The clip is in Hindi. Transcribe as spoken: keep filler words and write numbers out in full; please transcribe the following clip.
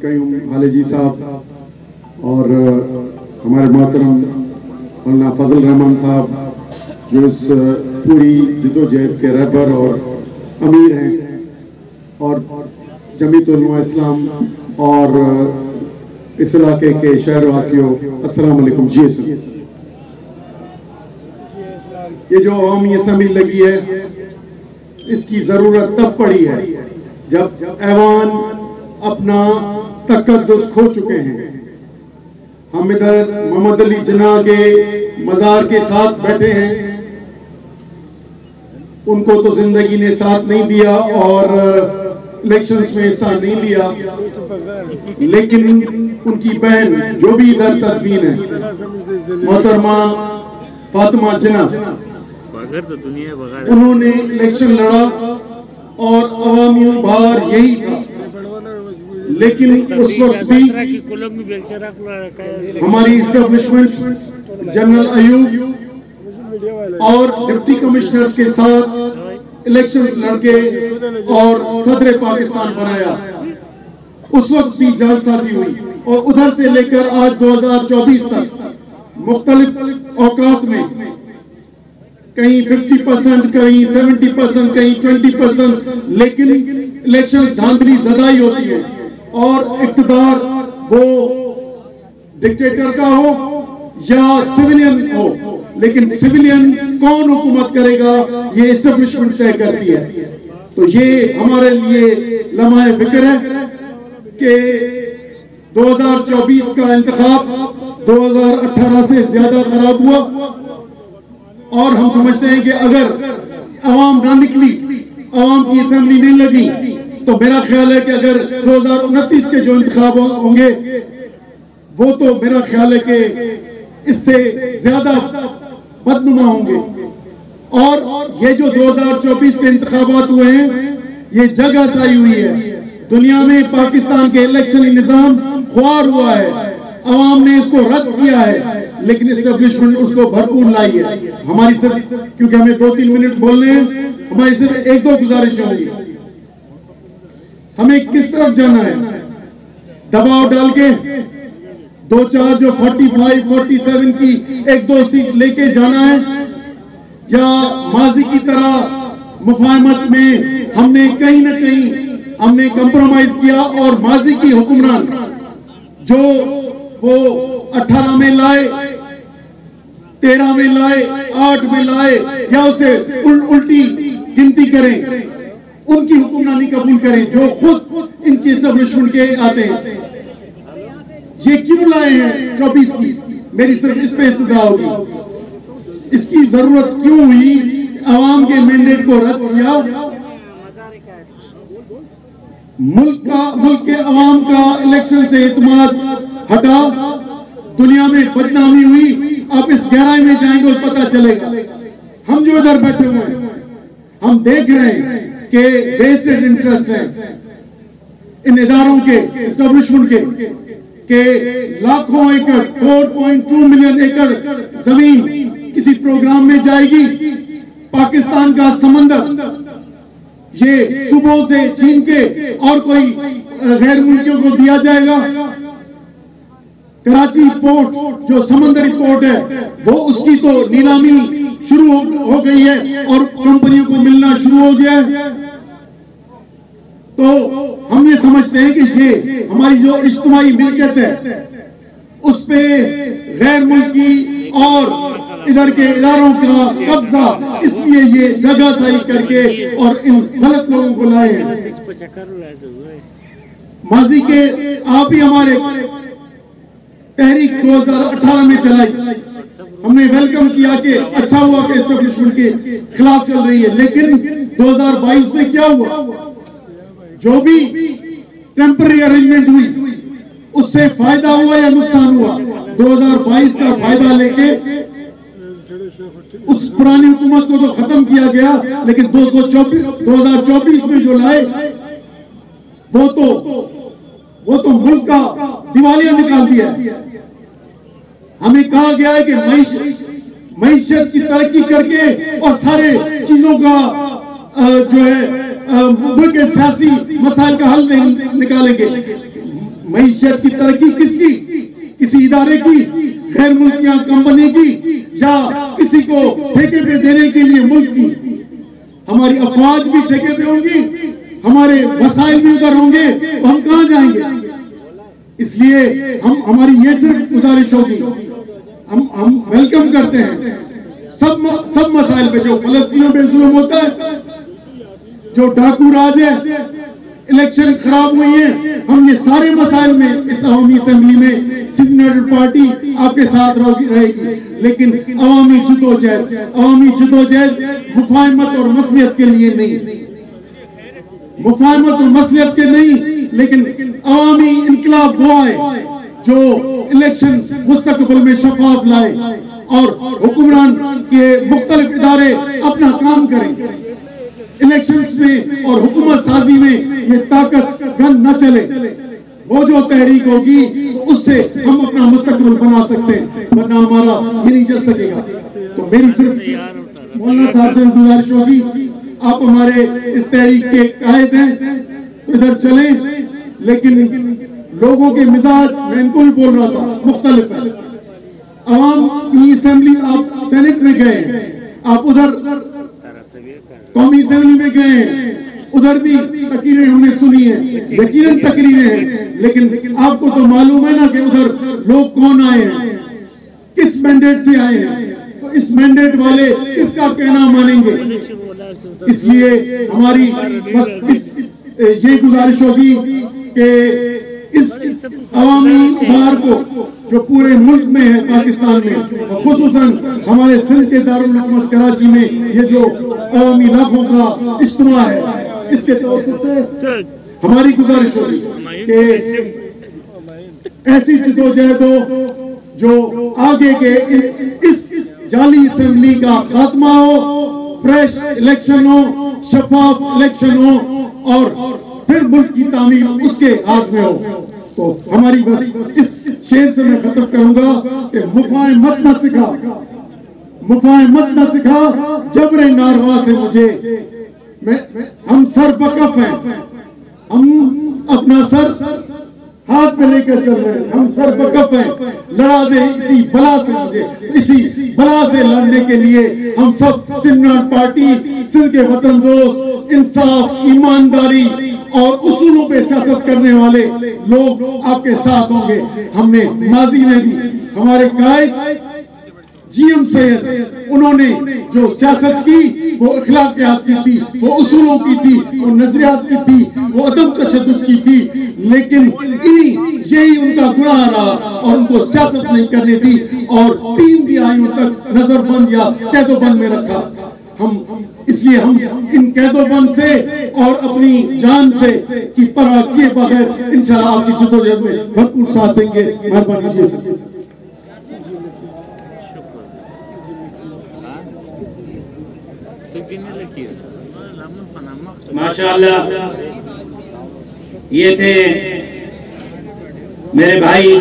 कयूम हालेजी साहब और हमारे मोहतरम मौलाना फजल रहमान साहब जो इस पूरी जदोजहद के रहबर और अमीर हैं, और जमीयत उलमा इस्लाम और इस इलाके के शहर वासियों, अस्सलाम वालेकुम जी। ये जो अवामी असम्बली लगी है, इसकी जरूरत तब पड़ी है जब ऐवान अपना तकद्दुस खो चुके हैं। हम इधर मोहम्मद अली जिन्ना के मजार के साथ बैठे हैं, उनको तो जिंदगी ने साथ नहीं दिया और इलेक्शंस में हिस्सा नहीं लिया, लेकिन उनकी बहन जो भी इधर तदफीन है, मोहतरमा फातिमा जिन्ना, उन्होंने इलेक्शन लड़ा और अवामी बार यही था। लेकिन उस वक्त भी हमारी इस्टेब्लिशमेंट जनरल अयूब और डिप्टी कमिश्नर्स के साथ इलेक्शंस लड़के और सदर पाकिस्तान बनाया। उस वक्त भी जालसाजी हुई और उधर से लेकर आज दो हजार चौबीस तक मुख्तलिफ औकात में कहीं पचास परसेंट, कहीं सत्तर परसेंट, कहीं बीस परसेंट, लेकिन इलेक्शन धांधली ज़्यादा होती है और इक़्तिदार वो डिक्टेटर का हो या सिविलियन हो, लेकिन सिविलियन कौन हुकूमत करेगा ये एस्टेब्लिशमेंट तय करती है। तो ये हमारे लिए लम्हा फिक्र है कि दो हजार चौबीस का इंतखाब दो हजार अठारह से ज्यादा खराब हुआ और हम समझते हैं कि अगर आवाम ना निकली, आवाम की असेंबली नहीं लगी, तो मेरा ख्याल है कि अगर दो हजार उनतीस के जो इंतखाब होंगे वो तो मेरा ख्याल है कि इससे ज्यादा बदनुमा होंगे। और ये जो दो हजार चौबीस के इंतखाबात हुए हैं, ये जगह साई हुई है। दुनिया में पाकिस्तान के इलेक्शन निजाम ख्वार हुआ है, अवाम ने इसको रद्द किया है, लेकिन एस्टेब्लिशमेंट उसको भरपूर लाई है। हमारी सिर्फ, क्योंकि हमें दो तीन मिनट बोलने हैं, हमारी सिर्फ एक दो गुजारिश होंगी। हमें किस तरफ जाना है? दबाव डाल के दो चार जो पैंतालीस, सैंतालीस की एक दो सीट लेके जाना है, या माजी की तरह मुफाहमत में हमने कहीं ना कहीं हमने कंप्रोमाइज किया और माजी की हुक्मरान जो वो अठारह में लाए, तेरह में लाए, आठ में लाए, या उसे उल, उल्टी गिनती करें, उनकी हुक्मरानी कबूल करें जो खुद इनकी एस्टेब्लिशमेंट के आते हैं। ये क्यों लाए हैं चौबीस की? मेरी सिर्फ इस पे इस्तदा होगी, इसकी जरूरत क्यों हुई? आवाम के मैंडेट को रद्द किया, मुल्क का मुल्क के अवाम का इलेक्शन से इत्मीनान हटा, दुनिया में बदनामी हुई। आप इस गहराई में जाएंगे और पता चलेगा। हम जो इधर बैठे हुए हैं, हम देख रहे हैं कि वेस्टेड इंटरेस्ट है इन इदारों के, एस्टेब्लिशमेंट के, के लाखों एकड़, चार पॉइंट दो मिलियन एकड़ जमीन किसी प्रोग्राम में जाएगी। पाकिस्तान का समंदर ये सुबह से छीन के और कोई गैर मुल्कियों को दिया जाएगा। कराची पोर्ट जो समंदरी पोर्ट है, वो उसकी तो नीलामी शुरू हो, हो गई है और कंपनियों को मिलना शुरू हो गया है। तो हम ये समझते हैं कि ये हमारी जो इज्तिमाई मिल्कियत है, उस पे गैर मुल्की और इधर के इदारों का कब्जा, इसलिए ये जगह सही करके और इन गलत लोगों को लाए हैं। माजी के आप ही हमारे तहरीक दो हजार अठारह में चलाई, हमने वेलकम किया कि अच्छा हुआ कि एस्टेब्लिशमेंट के खिलाफ चल रही है, लेकिन दो हजार बाईस में क्या हुआ? जो भी टेम्पररी अरेंजमेंट हुई उससे फायदा हुआ या नुकसान हुआ? दो हजार बाईस का फायदा लेके उस पुरानी हुकूमत को तो खत्म किया गया, लेकिन दो सौ चौबीस दो हजार चौबीस में जो लाए वो तो वो तो मुल्क का दिवालिया निकाल दिया। हमें कहा गया है कि मईशत की तरक्की करके और सारे चीजों का जो है मुल्क के सियासी मसाइल का हल निकालेंगे। मईशत की तरक्की किसकी? किसी इदारे की, गैर मुल्किया कंपनी की, या किसी को ठेके पे देने के लिए मुल्क की? हमारी अफवाज भी ठेके पे होंगी, हमारे वसाइल भी उधर होंगे, तो हम कहां जाएंगे? इसलिए हम हमारी ये सिर्फ गुजारिश होगी, हम हम वेलकम करते हैं सब सब मसाइल पे। जो फलस्तीनियों पे जुल्म होता है, जो डाकू राज है, इलेक्शन खराब हुई है, हम ये सारे मसाइल में इस अवामी असेंबली में सिग्नेचर पार्टी आपके साथ रहेगी। लेकिन अवामी जुदोजहद अवामी जुदोजहद मुफाहमत और मसलियत के लिए नहीं, मुफाहमत और मसलियत के नहीं, लेकिन अवामी इनकलाब वो आए जो इलेक्शन मुस्तकबिल में शफाफ लाए और हुक्मरान के मुख्तलिफ इदारे अपना काम करें। इलेक्शंस में और हुकूमत साजी में ये ताकत गन न चले। वो जो तहरीक होगी तो उससे हम अपना मुस्तकबिल बना सकते हैं, वरना हमारा ये नहीं चल सकेगा। तो मेरी सिर्फ मौलाना साहब से गुजारिश होगी, आप हमारे इस तहरीक के कायद हैं तो इधर चलें, लेकिन लोगों के मिजाज, मैं इनको भी बोल रहा था, मुख्तलिफ है। अवाम की असेंबली, आप सेनेट में गए, आप उधर कौमी असेंबली में गए, उधर भी तकरीरें हमने सुनी है, यकीनन तकरीरें हैं, लेकिन आपको तो मालूम है ना कि उधर लोग कौन आए हैं, किस मैंडेट से आए हैं, तो इस मैंडेट वाले किसका कहना मानेंगे? इसलिए हमारी बस इस ये गुजारिश होगी कि इस अवामी बार को जो पूरे मुल्क में है, पाकिस्तान में, और खुसूसन हमारे सिंध के दारुल हुकूमत कराची में ये जो अवामी लाखों का इज्तिमा है, इसके तौर से हमारी गुजारिश होगी कि ऐसी जदोजहद हो जो आगे के इस जाली असेंबली का खात्मा हो, फ्रेश इलेक्शन हो, शफाफ इलेक्शन हो, और फिर मुल्क की तामीर उसके हाथ में हो। तो हमारी बस इस शेर से मैं खत्म करूंगा कि मुफाहमत न सिखा, मुफाहमत न सिखा, जबरे नारवा से मुझे, मैं हम सर बकफ हैं, हम अपना सर हाथ पे लेकर चल रहे हैं, हम सर बकफ हैं, लड़ा दे इसी बला से मुझे, इसी बला से लड़ने के लिए हम सब सिंध पार्टी, सिंध के वतन दोस्त, इंसाफ, ईमानदारी और उसूलों पे सियासत करने वाले लोग आपके साथ होंगे। हमने माजी में भी हमारे कायद जीएम सैयद, उन्होंने जो सियासत की वो अखलाकियात की थी, वो उसूलों की थी, वो नजरियात की थी, वो अदम तशद्दुद की थी, लेकिन इन्हीं यही उनका गुनाह रहा और उनको सियासत नहीं करने दी और तीन दिहाइयों तक नजरबंद या कैदोबंद में रखा। हम इसलिए हम इन कैदोबंद से और अपनी जान से की परवाह किए बगैर इंशाल्लाह आपकी जदोजहद में भरपूर साथ देंगे। मेहरबानी कीजिए। माशाअल्लाह, ये थे मेरे भाई